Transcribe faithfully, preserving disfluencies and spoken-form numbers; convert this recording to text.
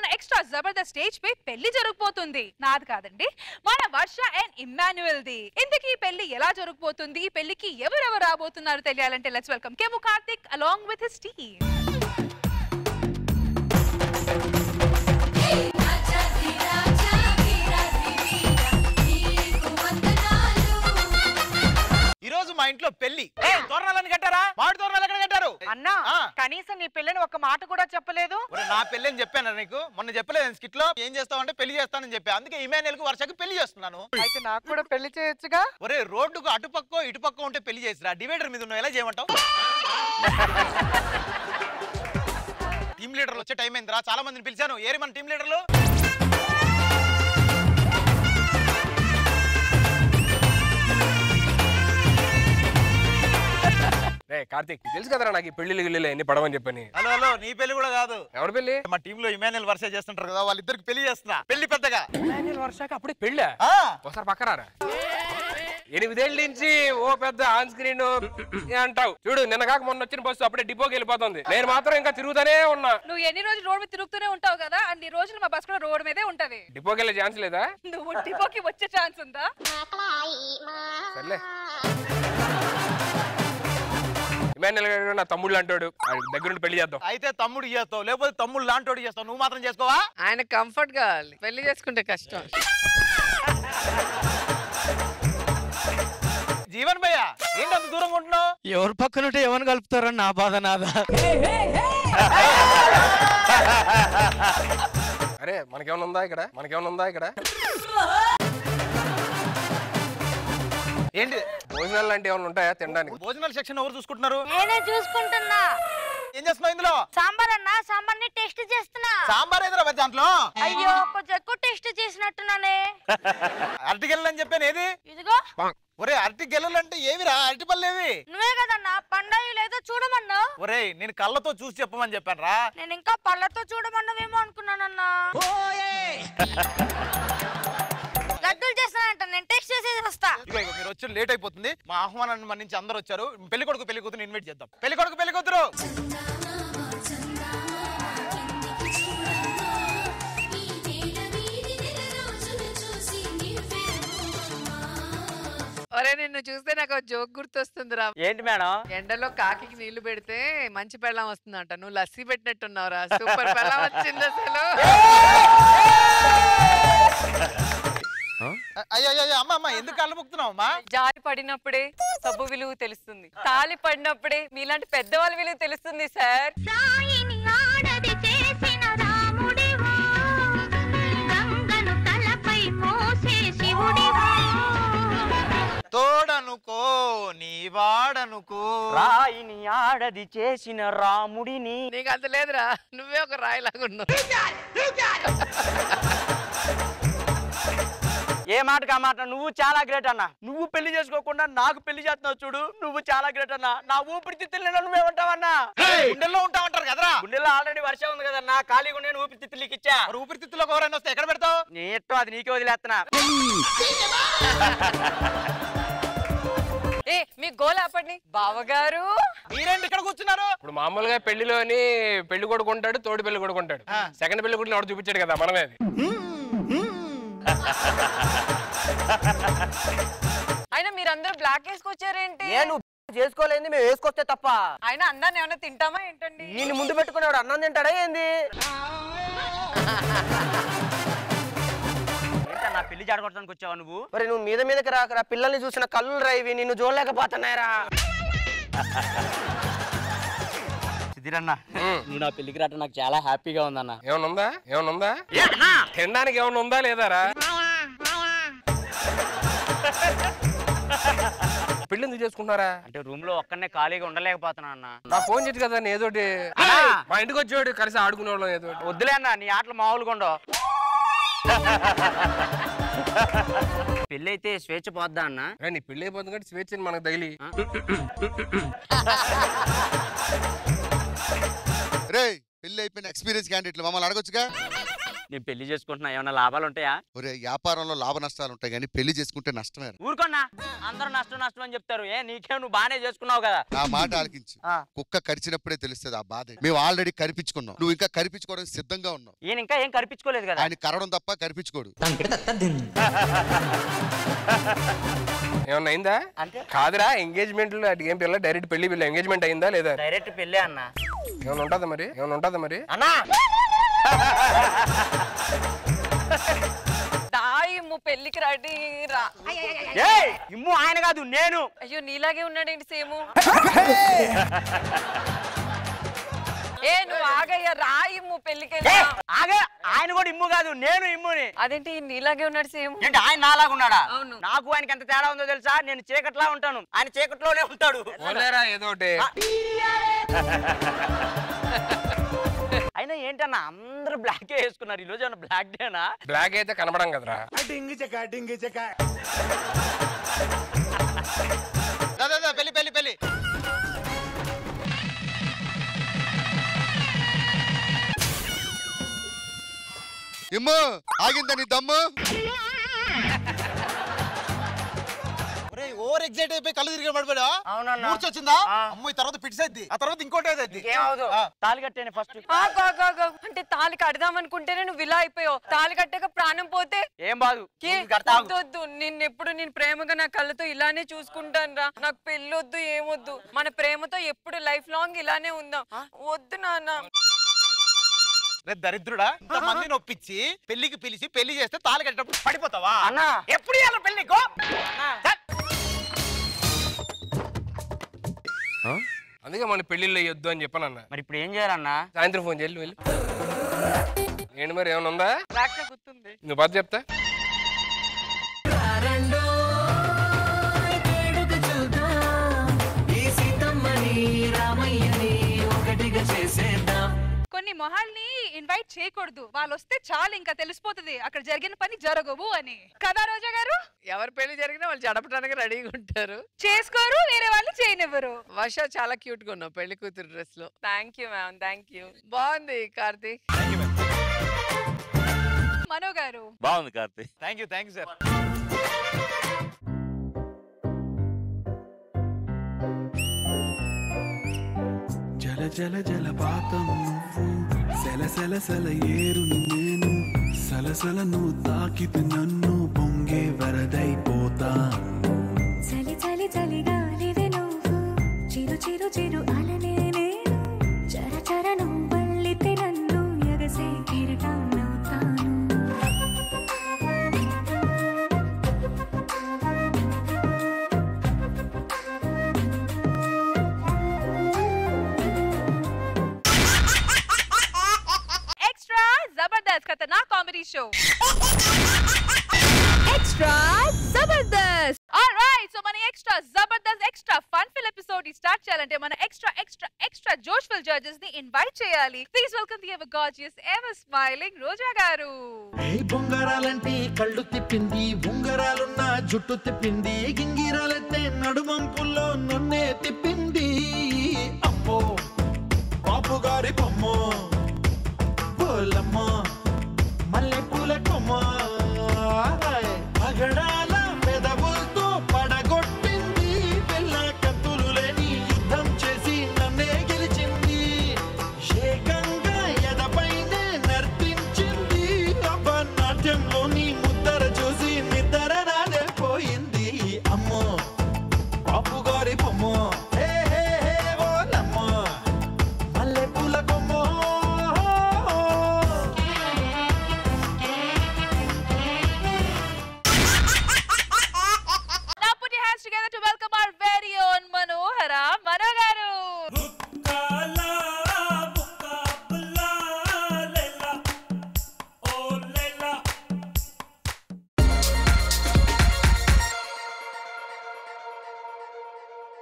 Extra Jabardasth stage పై పెళ్లి జరగబోతుంది. నాది కాదండి, మన వర్ష అండ్ ఇమ్మాన్యుయల్ ది. ఇంతకీ పెళ్లి ఎలా జరగబోతుంది, ఈ పెళ్లికి ఎవరెవరు రాబోతున్నారు తెలియాలంటే లెట్స్ వెల్కమ్ కేము Karthik along with his team. ఈ రోజు మా ఇంట్లో పెళ్లి. తోరణాలని కట్టారా? మామిడి తోరణాలు ఎక్కడ కట్టారు? అన్నా కనీసం నీ పెళ్ళని ఒక మాట కూడా చెప్పలేదు. నా పెళ్లి అని చెప్పాను నీకు, మొన్న చెప్పలేదు స్కిట్ లో. ఏం చేస్తావంటే పెళ్లి చేస్తానని చెప్పా, అందుకే ఇమాన్యుయల్ కు వర్షకు పెళ్లి చేస్తున్నాను. అయితే నాకు కూడా పెళ్లి చేయొచ్చుగా. ఒరే రోడ్డుకు అటుపక్కో ఇటుపక్కో ఉంటే పెళ్లి చేసిరా, డివైడర్ మీద ఉన్న ఎలా చేయమంటావు? టీమ్ లీడర్లు వచ్చే టైం అయిందిరా, చాలా మందిని పిలిచాను. ఏరి మన టీమ్ లీడర్లు. కార్తిక్ తెలుసు కదరా నాకు ఈ పెళ్లి గిల్లి ఎన్ని పడవని చెప్పని. హలో హలో, నీ పెళ్లి కూడా కాదు. ఎవరి పెళ్లి? మా టీమ్ లో ఇమాన్యుయల్ వర్ష చేస్తుంటారు కదా, వాళ్ళిద్దరికి పెళ్లి చేస్తున్నా. పెళ్లి పెద్దగా. ఇమాన్యుయల్ వర్షకి అప్పుడే పెళ్ళా? ఒకసారి పక్కరారా. ఎనిమిదేళ్ళ నుంచి ఓ పెద్ద ఆన్ స్క్రీన్ అంటావు చూడు. నిన్న కాక మొన్న వచ్చిన బస్సు అప్పుడే డిపోకి వెళ్ళిపోతుంది. నేను మాత్రం ఇంకా తిరుగుతూనే ఉన్నా. నువ్వు ఎన్ని రోజులు రోడ్ మీద తిరుగుతూనే ఉంటావు కదా, అన్ని రోజులు మా బస్ కూడా రోడ్ మీదే ఉంటది. డిపోకి వెళ్ళే ఛాన్స్ లేదా? నువ్వు డిపోకి వచ్చే ఛాన్స్ ఉందా? సర్లే. ఇమాన్యుయల్ నా తమ్ముళ్ళు అంటాడు, దగ్గరుండి పెళ్లి చేద్దాం. అయితే తమ్ముడు చేస్తావు, లేకపోతే తమ్ముడు లాంటోడు చేస్తావు. నువ్వు మాత్రం చేసుకోవా? ఆయన కంఫర్ట్ కావాలి, పెళ్లి చేసుకుంటే కష్టం. జీవన్ భయ్య ఏంటి అంత దూరంగా ఉంటున్నావు? ఎవరు పక్కనుంటే ఎవరు కలుపుతారని నా బాధ నాదా. అరే మనకేమన్నా ఉందా ఇక్కడ? మనకేమన్నా ఉందా ఇక్కడ? ఏంటి భోజనాలు లాంటి ఏమైనా ఉంటాయా తినడానికి? భోజనాల సెక్షన్ ఎవరు చూసుకుంటున్నారు? నేనే చూసుకుంటున్నా. ఏం చేస్తున్నావు ఇందులో? సాంబార్ అన్నా, సాంబార్ ని టెస్ట్ చేస్తున్నా. సాంబార్ ఎదురా మరి దాంట్లో? అయ్యో కొంచెం ఎక్కువ టెస్ట్ చేసినట్టున్నానే. అరటిగెల్లు అని చెప్పాను. ఏది? ఇదిగో. ఒరే అరటిగెల్లు అంటే ఏవిరా? అరటి పళ్ళేవి? నువ్వే కదన్నా పండగ లేదో చూడమన్నా. ఒరే నేను కళ్ళతో చూసి చెప్పమని చెప్పాను రా. నేను ఇంకా పళ్ళతో చూడమన్నావేమో అనుకున్నానన్నా. లడ్డూలు చేస్తానంట, నేను టెస్ట్ చేసేసి వస్తా. మీరు వచ్చి లేట్ అయిపోతుంది. మా ఆహ్వానాన్ని మన నుంచి అందరూ వచ్చారు. పెళ్లి కొడుకు పెళ్లి కూతురు ఇన్వైట్ చేద్దాం. పెళ్లి కొడుకు పెళ్లి కూతురు ఒరే నిన్ను చూస్తే నాకు జోక్ గుర్తొస్తుందిరా. ఏంటి మేడం? ఎండలో కాకి నీళ్లు పెడితే మంచి పెళ్ళం వస్తుందంట. నువ్వు లస్సీ పెట్టినట్టున్నావురా. సూపర్ పెళ్ళం వచ్చింది అసలు. అయ్యో అమ్మ అమ్మ ఎందుకు కళ్ళు ముక్తున్నావు అమ్మా? జారి పడినప్పుడే సబ్బు విలువ తెలుస్తుంది, తాళి పడినప్పుడే మీలాంటి పెద్దవాళ్ళ విలువ తెలుస్తుంది సార్. తోడనుకో నీ వాడనుకో, రాయిని ఆడది చేసిన రాముడిని. నీకు అంత లేదురా, నువ్వే ఒక రాయిలాగా ఉన్నావు. ఏ మాటగా మాట. నువ్వు చాలా గ్రేట్ అన్న. నువ్వు పెళ్లి చేసుకోకుండా నాకు పెళ్లి చేస్తున్నావు చూడు, నువ్వు చాలా గ్రేట్ అన్న. నా ఊపిరితిత్తులు నువ్వేమంటావన్నా? గుండెల్లో ఉంటావంటారు కదరా. గుండెల్లో ఆల్రెడీ వర్షం ఉంది కదన్నా, ఖాళీగా నేను ఊపిరితిత్తులకి ఇచ్చా. ఊపిరితిత్తులో ఎవరైనా వస్తే ఎక్కడ పెడతావు? నీటో అది నీకే వదిలేస్తున్నా. ఏ మీ గోల ఆపండి బావగారు. మీరేంటి ఇక్కడ కూర్చున్నారు? ఇప్పుడు మామూలుగా పెళ్లిలోని పెళ్లి కొడుకు ఉంటాడు, తోడు పెళ్లి కొడుకు ఉంటాడు. సెకండ్ పెళ్లి కొడుకు ఎవరు చూపించాడు కదా, మనమే అది. అయినా మీరందరూ బ్లాక్ వేసుకొచ్చారేంటి? నేను చేసుకోలేదు, మేము వేసుకొస్తే తప్ప. అయినా అందరిని ఏమైనా తింటామా ఏంటండి? నేను ముందు పెట్టుకున్నాడు అన్నం తింటాడా ఏంది? నా పెళ్లి జాడగొట్టడానికి వచ్చావా నువ్వు? మరి నువ్వు మీద మీదకి రాకరా, పిల్లల్ని చూసిన కళ్ళు రైవి నిన్ను చూడలేకపోతున్నాయరా. సుధీరన్నా నువ్వు నా పెళ్లికి రావటం నాకు చాలా హ్యాపీగా ఉందన్న. ఏమన్నా ఉందా? ఏమన్నా ఉందా? తినడానికి ఏమన్నా ఉందా లేదారా? పెళ్లి ఎందుకు చేసుకుంటారా? అంటే రూమ్ లో ఒక్కనే ఖాళీగా ఉండలేకపోతున్నా అన్న. నాకు ఫోన్ చేసి కదా ఏదోటి మా ఇంటికి వచ్చేవాడు కలిసి ఆడుకునేవాళ్ళం ఏదో. వద్దులే అన్న, నీ ఆటలు మామూలుగా ఉండవు. పెళ్లి అయితే స్వేచ్ఛ పోద్దా అన్న? నీ పెళ్లి అయిపోతుంది కాబట్టి స్వేచ్ఛ మనకు తగిలి. రే పెళ్లి అయిపోయిన ఎక్స్పీరియన్స్ క్యాండిడేట్లు మమ్మల్ని అడగొచ్చుగా. నేను పెళ్లి చేసుకుంటున్నా ఏమైనా లాభాలు ఉంటాయా? ఒరే వ్యాపారంలో లాభ నష్టాలు ఉంటాయి కానీ పెళ్లి చేసుకుంటే నష్టమే. ఊరుకోన్నా, అందరూ నష్టం నష్టం అని చెప్తారు. ఏ నీకే నువ్వు బానే చేసుకున్నావు కదా. నా మాట ఆలకించు. కుక్క కరిచినప్పుడే తెలుస్తుంది ఆ బాధ. మేము ఆల్రెడీ కరిపించుకున్నాం, నువ్వు ఇంకా కరిపించుకోవడానికి సిద్ధంగా ఉన్నావు. ఈయన ఇంకా ఏం కరిపించుకోలేదు కదా. ఆయన కరవడం తప్ప కరిపించుకోడు. ఏమన్నా అయిందా? అంటే కాదురా, ఎంగేజ్మెంట్ ఏం పిల్ల డైరెక్ట్ పెళ్లి పిల్ల ఎంగేజ్మెంట్ అయిందా లేదా? డైరెక్ట్ పెళ్ళే అన్న. ఏమైనా ఉంటుందా మరి? ఏమైనా ఉంటుందా మరి అన్నా? ఇమ్ము పెళ్లికి రెడీ రా. ఇమ్ము ఆయన కాదు నేను. అయ్యో నీలాగే ఉన్నాడేంటి సేము? ఏ నువ్వు ఆగయ్యా, రా ఇమ్ము పెళ్లికి. ఆగా, ఆయన కూడా ఇమ్ము కాదు నేను ఇమ్ముని. అదేంటి నీలాగే ఉన్నాడు సేము? ఏంటి ఆయన నాలాగా ఉన్నాడా? అవును. నాకు ఆయనకి ఎంత తేడా ఉందో తెలుసా? నేను చీకట్లా ఉంటాను, ఆయన చీకట్లోనే ఉంటాడు. ఏదోటి అయినా ఏంటన్నా అందరూ బ్లాక్ వేసుకున్నారు ఈ రోజు? ఏమన్నా బ్లాక్ డేనా? బ్లాక్ అయితే కనబడం కదరా. పెళ్లి పెళ్లి పెళ్లి ఇమ్మో ఆగిందా నీ దమ్ము? ఓవర్ ఎగ్జైట్ అయిపోయి కళ్ళు తిరిగి పడిపోయా? అవునన్నా. వచ్చిందా అమ్మాయి తర్వాత పిడిసైద్ది, ఆ తర్వాత ఇంకోటి ఏదైద్ది. తాళి కట్టేనే ఫస్ట్. అంటే తాళి కడదాం అనుకుంటేనే నువ్వు ఇలా అయిపోయావు. తాళి కట్టాక ప్రాణం పోతే ఏం బాదు. వద్దు, నిన్ను ఎప్పుడు నేను ప్రేమగా నా కళ్ళతో ఇలానే చూసుకుంటాను రా. నాకు పెళ్ళొద్దు, ఏమొద్దు. మన ప్రేమతో ఎప్పుడు లైఫ్ లాంగ్ ఇలానే ఉందాం. వద్దు నాన్న. దరిద్రుడా, మందిని ఒప్పించి పెళ్లికి పిలిచి పెళ్లి చేస్తే తాళి కట్టేటప్పుడు పడిపోతావా? అన్నా ఎప్పుడు ఇవ్వాలి పెళ్లికో? అందుకే మన పెళ్లిళ్ళు అయ్యొద్దు అని చెప్పానన్నా. మరి ఇప్పుడు ఏం చేయాలన్నా? సాయంత్రం ఫోన్ చేయాలి వెళ్ళి. ఏంటి మరి ఏమైనా ఉందా? గుర్తుంది. నువ్వు పది చెప్తా. కొన్ని మొహాల్ని ఇన్వైట్ చేయకూడదు, వాళ్ళు వస్తే చాలు ఇంకా తెలిసిపోతుంది అక్కడ జరిగిన పని జరగవు అని కదా రోజా గారు? ఎవరు పెళ్లి జరిగినా వాళ్ళు జడపడానికి రెడీగా ఉంటారు, చేసుకోరు, వేరే వాళ్ళు చేయనివ్వరు. వర్ష చాలా క్యూట్ గా ఉన్నావు పెళ్లి కూతురు డ్రెస్ లో. Thank you ma'am, thank you. బాగుంది కార్తీక్. మనో గారు బాగుంది Karthik. Thank you thank you sir. జల జల జలపాతం నువ్వు, సెల సెల సెల ఏరు నేను, సలసల నువ్వు తాకితే నన్ను పొంగే వరదైపోతాను. చలి చలి చలి గాలివే నువ్వు, చిరు చిరు చిరు అలనే నేను, చర చర నువ్వల్లితే నన్ను ఎగసే కిరీటమవుతాను. जबरदस्त खतरनाक comedy show extra Jabardasth. All right, so మన extra Jabardasth extra fun fill episode ని స్టార్ట్ చేయాలంటే మన ఎక్స్ట్రా ఎక్స్ట్రా ఎక్స్ట్రా జోష్ఫుల్ జడ్జెస్ ని ఇన్వైట్ చేయాలి. Please welcome the ever gorgeous ever smiling Roja గారు. ఏ బొంగరాలంటే కళ్ళు తిప్పింది, ఉంగరాలున్న జుట్టు తిప్పింది, గింగిరాలెత్తే నడుమంపుల్లో నన్నే తిప్పింది. అమ్మో బాపు గారి బొమ్మో, బోలమ్మో